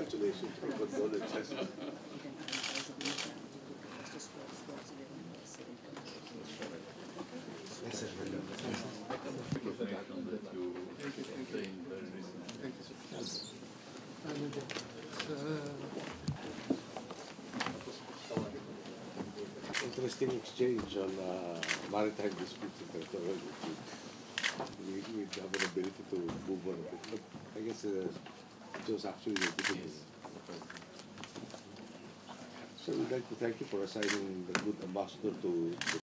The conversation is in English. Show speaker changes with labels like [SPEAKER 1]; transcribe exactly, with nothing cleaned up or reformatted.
[SPEAKER 1] Congratulations for condolences. Interesting exchange on uh, maritime disputes and territorial disputes. We, we have an ability to move on a bit, but I guess uh, it was actually a good thing. So we'd like to thank you for assigning the good ambassador to